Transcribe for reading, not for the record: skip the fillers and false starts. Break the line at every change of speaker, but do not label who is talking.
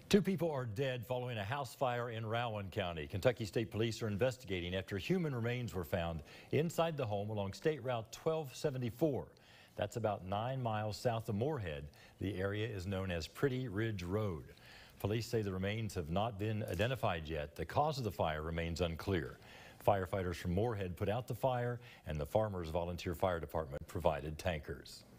Two people are dead following a house fire in Rowan County. Kentucky State Police are investigating after human remains were found inside the home along State Route 1274. That's about 9 miles south of Moorhead. The area is known as Pretty Ridge Road. Police say the remains have not been identified yet. The cause of the fire remains unclear. Firefighters from Moorhead put out the fire, and the Farmers Volunteer Fire Department provided tankers.